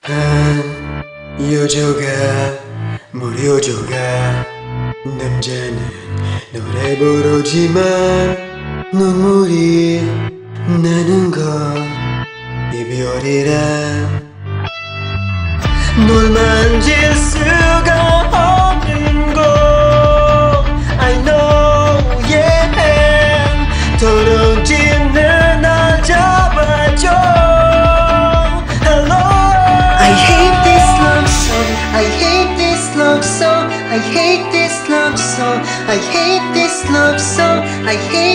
한 여자가 무료조가 남자는 노래 부르지만 눈물이 나는 건 이별이라 널 만질 수가 없는 곳 I know yeah 떨어지는 날 잡아줘 Hello I hate this love song I hate this love song I hate this love song I hate this love song I hate